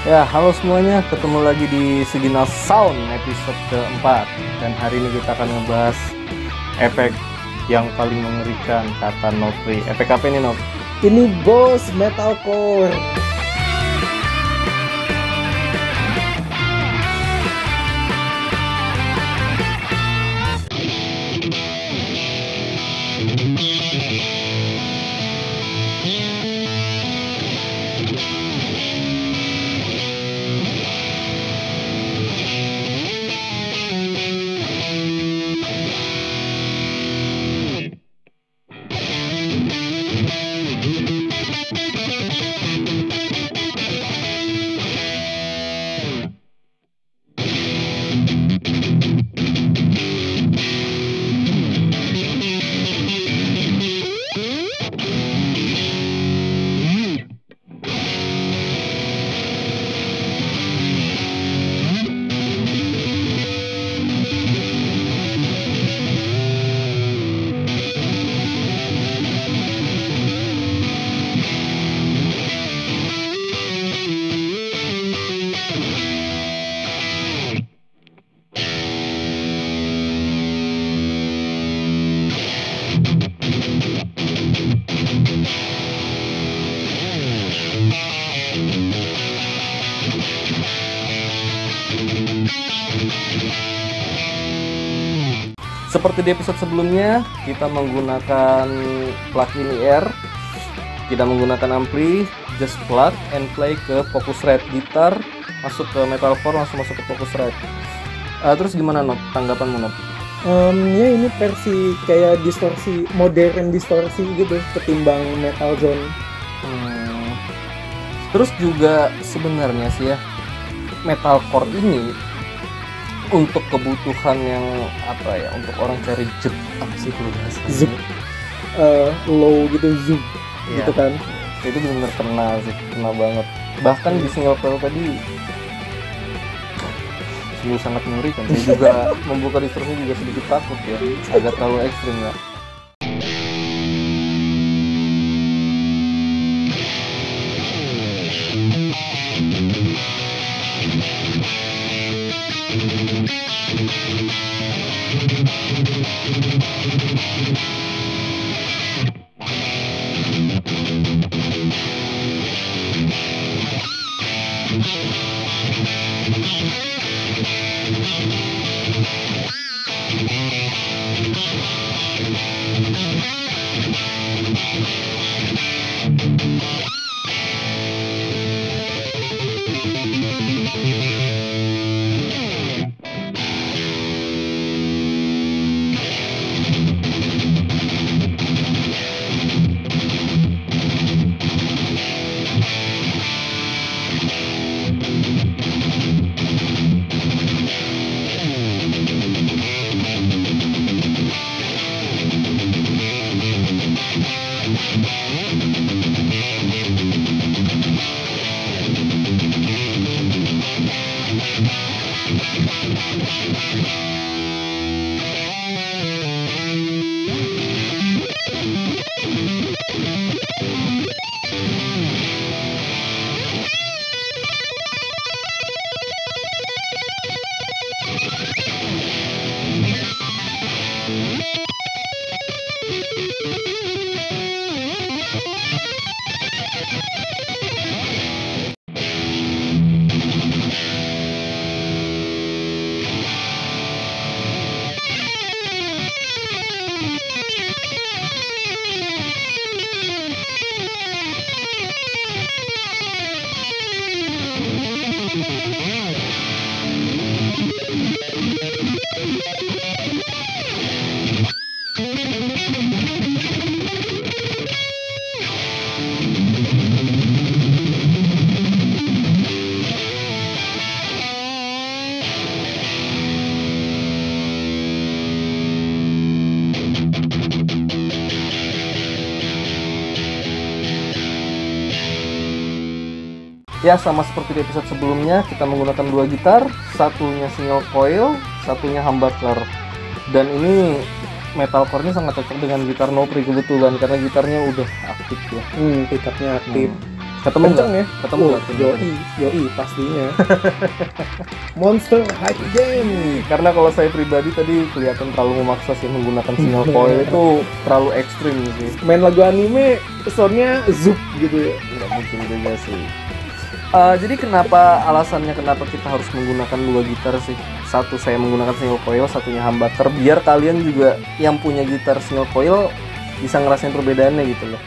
Ya, halo semuanya, ketemu lagi di Signal Sound episode keempat. Dan hari ini kita akan ngebahas efek yang paling mengerikan kata Nopri. Efek apa ini, Nop? Ini bos metalcore. Seperti di episode sebelumnya, kita menggunakan plug-in IR, tidak menggunakan ampli, just plug and play ke Focusrite gitar, masuk ke metalcore, langsung masuk ke Focusrite. Terus gimana, Nop? Tanggapanmu, Nop? Ya ini versi kayak distorsi, modern distorsi gitu ketimbang metal zone. Terus juga sebenarnya sih ya, metalcore ini untuk kebutuhan yang apa ya, untuk orang cari jet apa sih perlu Zup, low gitu, zoom, ya, gitu kan. itu benar-benar kena sih, kena banget. Bahkan di single coil tadi sungguh sangat mengerikan. Saya juga membuka distorsi juga sedikit takut ya, agak terlalu ekstrim ya. Ya, sama seperti di episode sebelumnya, kita menggunakan dua gitar, satunya single coil, satunya humbucker. Dan ini metalcore-nya sangat cocok dengan gitar Nopri kebetulan, karena gitarnya udah aktif ya. Pickupnya aktif. Ketemu Kenceng nggak? ya? Ketemu nggak tuh? Yoi pastinya. Monster High Game. Karena kalau saya pribadi tadi kelihatan terlalu memaksa sih menggunakan single coil itu terlalu ekstrim sih. Main lagu anime, soundnya zup gitu ya. Nggak mungkin juga sih. Jadi alasannya kenapa kita harus menggunakan dua gitar sih? Satu saya menggunakan single coil, satunya humbucker, biar kalian juga yang punya gitar single coil bisa ngerasain perbedaannya gitu loh.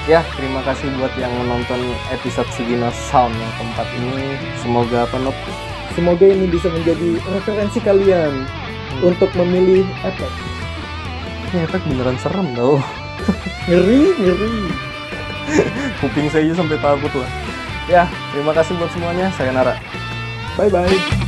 Ya, terima kasih buat yang nonton episode Sugino Sound yang keempat ini. Semoga penuh. Semoga ini bisa menjadi referensi kalian untuk memilih efek. Ini efek beneran serem tau. Ngeri. Kuping saya aja sampai takut lah. Ya, terima kasih buat semuanya. Saya Nara. Bye-bye.